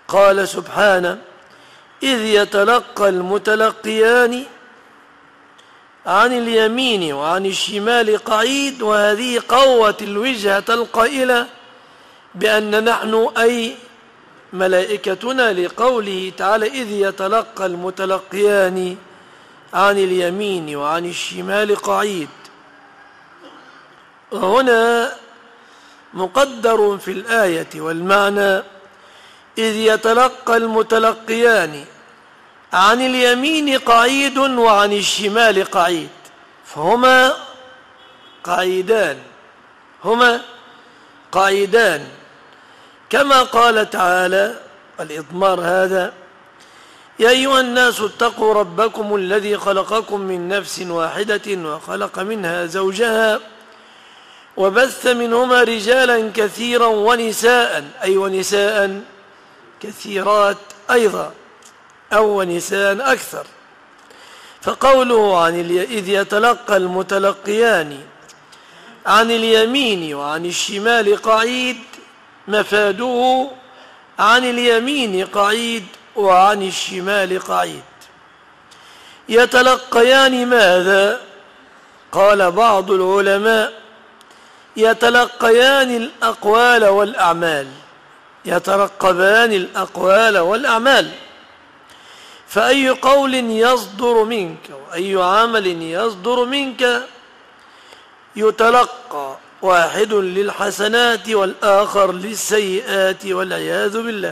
قال سبحانه: إذ يتلقى المتلقيان عن اليمين وعن الشمال قعيد. وهذه قوة الوجهة القائلة بأن نحن أي ملائكتنا، لقوله تعالى: إذ يتلقى المتلقيان عن اليمين وعن الشمال قعيد. وهنا مقدر في الآية والمعنى: إذ يتلقى المتلقيان عن اليمين قعيد وعن الشمال قعيد، فهما قعيدان، هما قعيدان، كما قال تعالى الإضمار هذا: يا أيها الناس اتقوا ربكم الذي خلقكم من نفس واحدة وخلق منها زوجها وبث منهما رجالا كثيرا ونساء، أي ونساء كثيرات أيضا، أو ونساء أكثر. فقوله إذ يتلقى المتلقيان عن اليمين وعن الشمال قعيد، مفاده عن اليمين قعيد وعن الشمال قعيد. يتلقيان ماذا؟ قال بعض العلماء: يتلقيان الأقوال والأعمال، يترقبان الأقوال والأعمال. فأي قول يصدر منك وأي عمل يصدر منك يتلقى، واحد للحسنات والآخر للسيئات والعياذ بالله.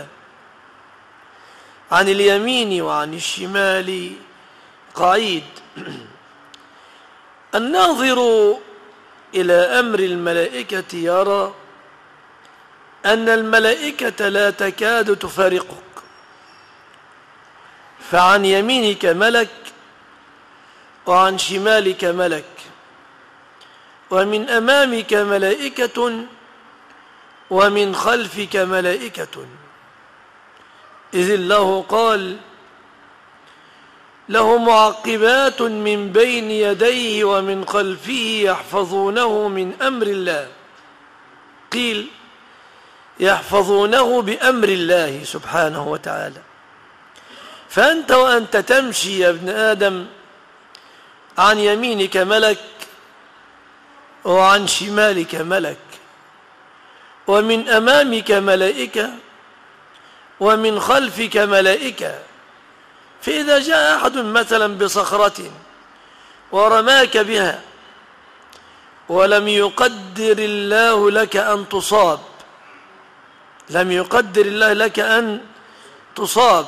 عن اليمين وعن الشمال قعيد. الناظر إلى أمر الملائكة يرى أن الملائكة لا تكاد تفارقك، فعن يمينك ملك وعن شمالك ملك، ومن أمامك ملائكة ومن خلفك ملائكة. إذ الله قال: له معقبات من بين يديه ومن خلفه يحفظونه من أمر الله. قيل: يحفظونه بأمر الله سبحانه وتعالى. فأنت وأنت تمشي يا ابن آدم عن يمينك ملك وعن شمالك ملك، ومن أمامك ملائكة ومن خلفك ملائكة. فإذا جاء أحد مثلا بصخرة ورماك بها ولم يقدر الله لك أن تصاب، لم يقدر الله لك أن تصاب،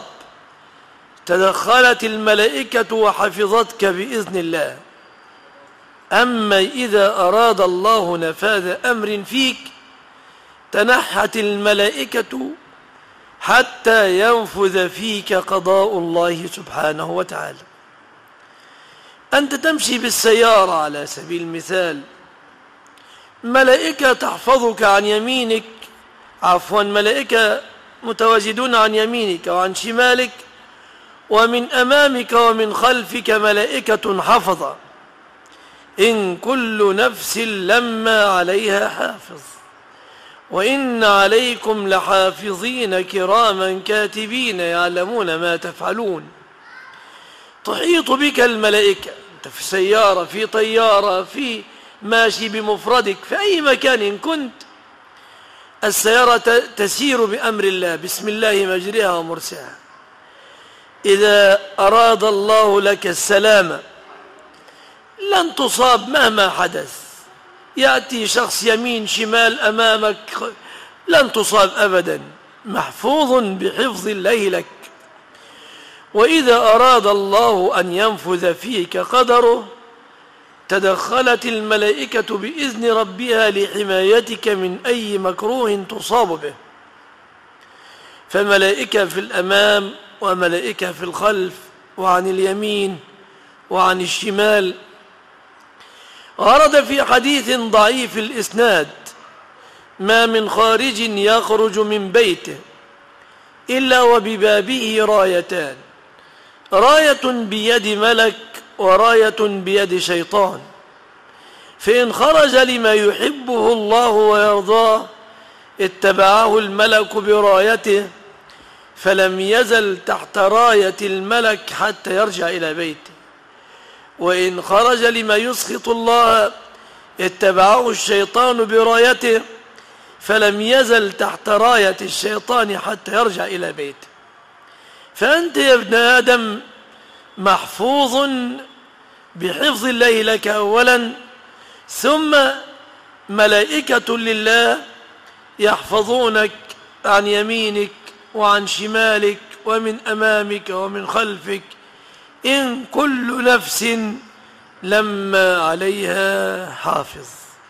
تدخلت الملائكة وحفظتك بإذن الله. أما إذا أراد الله نفاذ أمر فيك تنحت الملائكة حتى ينفذ فيك قضاء الله سبحانه وتعالى. أنت تمشي بالسيارة على سبيل المثال، ملائكة تحفظك عن يمينك، ملائكة متواجدون عن يمينك وعن شمالك، ومن أمامك ومن خلفك ملائكة حفظة. إن كل نفس لما عليها حافظ وإن عليكم لحافظين كراما كاتبين يعلمون ما تفعلون. تحيط بك الملائكة، أنت في سيارة، في طيارة، في ماشي بمفردك، في أي مكان كنت، السيارة تسير بأمر الله، بسم الله مجريها ومرساها. إذا أراد الله لك السلامة لن تصاب مهما حدث، يأتي شخص يمين شمال أمامك لن تصاب أبدا، محفوظ بحفظ الله لك. وإذا أراد الله أن ينفذ فيك قدره تدخلت الملائكة بإذن ربها لحمايتك من أي مكروه تصاب به. فملائكة في الأمام وملائكة في الخلف وعن اليمين وعن الشمال. ورد في حديث ضعيف الإسناد: ما من خارج يخرج من بيته إلا وببابه رايتان، راية بيد ملك وراية بيد شيطان، فإن خرج لما يحبه الله ويرضاه اتبعه الملك برايته، فلم يزل تحت راية الملك حتى يرجع إلى بيته، وإن خرج لما يسخط الله اتبعه الشيطان برايته، فلم يزل تحت راية الشيطان حتى يرجع إلى بيته. فأنت يا ابن آدم محفوظ بحفظ الله لك أولا، ثم ملائكة لله يحفظونك عن يمينك وعن شمالك ومن أمامك ومن خلفك، إن كل نفس لما عليها حافظ.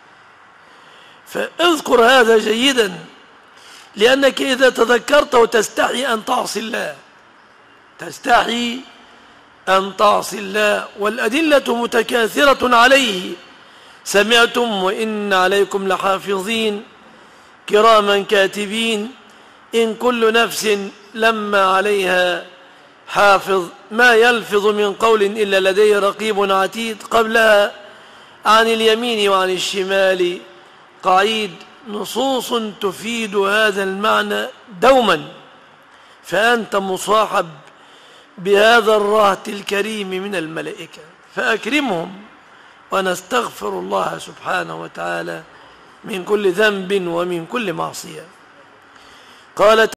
فاذكر هذا جيدا، لأنك إذا تذكرت وتستحي أن تعصي الله، تستحي أن تعصي الله، والأدلة متكاثرة عليه. سمعتم وإن عليكم لحافظين كراما كاتبين، إن كل نفس لما عليها حافظ، ما يلفظ من قول إلا لديه رقيب عتيد. قبلها عن اليمين وعن الشمال قعيد، نصوص تفيد هذا المعنى دوما. فأنت مصاحب بهذا الرهط الكريم من الملائكة، فأكرمهم، ونستغفر الله سبحانه وتعالى من كل ذنب ومن كل معصية. قال